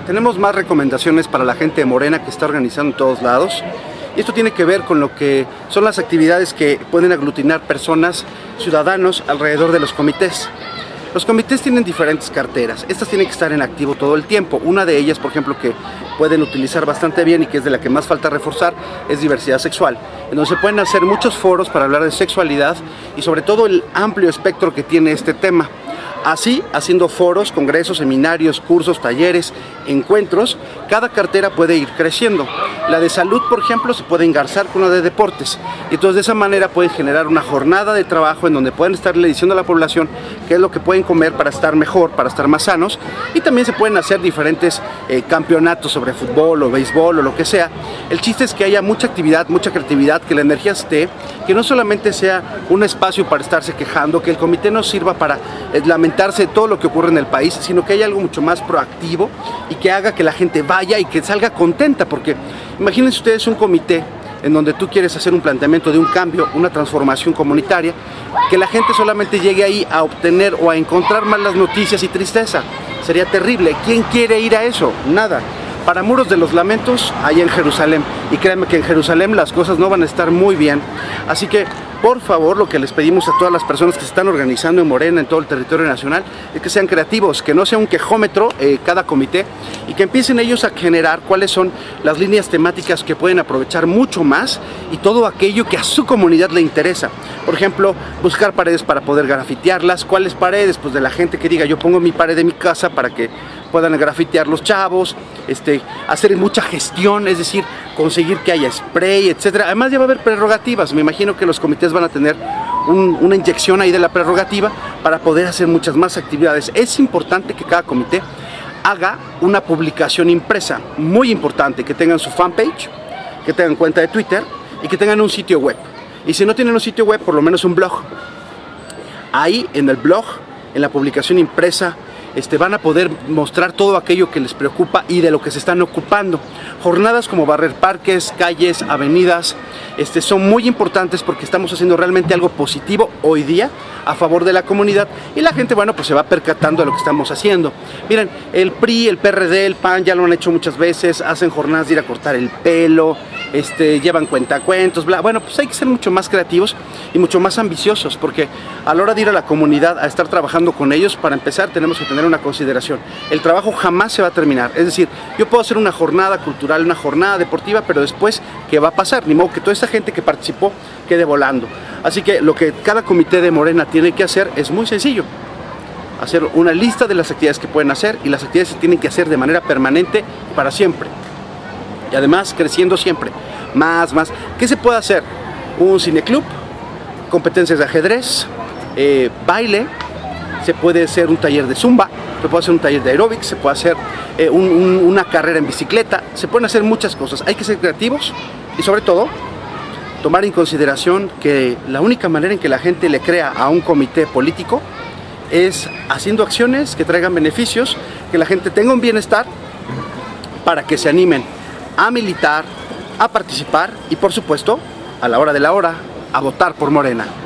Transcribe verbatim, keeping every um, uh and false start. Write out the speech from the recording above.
tenemos más recomendaciones para la gente de Morena que está organizando en todos lados. Y esto tiene que ver con lo que son las actividades que pueden aglutinar personas, ciudadanos, alrededor de los comités. Los comités tienen diferentes carteras, estas tienen que estar en activo todo el tiempo. Una de ellas, por ejemplo, que pueden utilizar bastante bien y que es de la que más falta reforzar, es diversidad sexual, en donde se pueden hacer muchos foros para hablar de sexualidad y sobre todo el amplio espectro que tiene este tema. Así, haciendo foros, congresos, seminarios, cursos, talleres, encuentros, cada cartera puede ir creciendo. La de salud, por ejemplo, se puede engarzar con la de deportes. Y entonces de esa manera pueden generar una jornada de trabajo en donde pueden estarle diciendo a la población qué es lo que pueden comer para estar mejor, para estar más sanos. Y también se pueden hacer diferentes eh, campeonatos sobre fútbol o béisbol o lo que sea. El chiste es que haya mucha actividad, mucha creatividad, que la energía esté, que no solamente sea un espacio para estarse quejando, que el comité no sirva para eh, lamentarse de todo lo que ocurre en el país, sino que haya algo mucho más proactivo y que haga que la gente vaya y que salga contenta, porque imagínense ustedes un comité en donde tú quieres hacer un planteamiento de un cambio, una transformación comunitaria, que la gente solamente llegue ahí a obtener o a encontrar malas noticias y tristeza. Sería terrible. ¿Quién quiere ir a eso? Nada. Para Muros de los Lamentos, allá en Jerusalén. Y créanme que en Jerusalén las cosas no van a estar muy bien. Así que, por favor, lo que les pedimos a todas las personas que se están organizando en Morena, en todo el territorio nacional, es que sean creativos, que no sea un quejómetro eh, cada comité, y que empiecen ellos a generar cuáles son las líneas temáticas que pueden aprovechar mucho más y todo aquello que a su comunidad le interesa. Por ejemplo, buscar paredes para poder grafitearlas. ¿Cuáles paredes? Pues de la gente que diga, yo pongo mi pared de mi casa para que puedan grafitear los chavos, este, hacer mucha gestión, es decir, conseguir que haya spray, etcétera. Además ya va a haber prerrogativas. Me imagino que los comités van a tener un, una inyección ahí de la prerrogativa para poder hacer muchas más actividades. Es importante que cada comité haga una publicación impresa, muy importante, que tengan su fanpage, que tengan cuenta de Twitter y que tengan un sitio web. Y si no tienen un sitio web, por lo menos un blog. Ahí en el blog, en la publicación impresa, Este, van a poder mostrar todo aquello que les preocupa y de lo que se están ocupando. Jornadas como barrer parques, calles, avenidas, este, son muy importantes porque estamos haciendo realmente algo positivo hoy día a favor de la comunidad y la gente, bueno, pues se va percatando de lo que estamos haciendo. Miren, el P R I, el P R D, el P A N ya lo han hecho muchas veces, hacen jornadas de ir a cortar el pelo, este, llevan cuentacuentos, bla. Bueno, pues hay que ser mucho más creativos y mucho más ambiciosos, porque a la hora de ir a la comunidad a estar trabajando con ellos, para empezar tenemos que tener una consideración. El trabajo jamás se va a terminar. Es decir, yo puedo hacer una jornada cultural, una jornada deportiva, pero después, ¿qué va a pasar? Ni modo que toda esa gente que participó quede volando. Así que lo que cada comité de Morena tiene que hacer es muy sencillo. Hacer una lista de las actividades que pueden hacer, y las actividades se tienen que hacer de manera permanente para siempre. Y además creciendo siempre. Más, más. ¿Qué se puede hacer? Un cineclub, competencias de ajedrez, eh, baile, se puede hacer un taller de zumba, se puede hacer un taller de aeróbics, se puede hacer eh, un, un, una carrera en bicicleta, se pueden hacer muchas cosas. Hay que ser creativos y sobre todo tomar en consideración que la única manera en que la gente le crea a un comité político es haciendo acciones que traigan beneficios, que la gente tenga un bienestar para que se animen a militar, a participar y por supuesto, a la hora de la hora, a votar por Morena.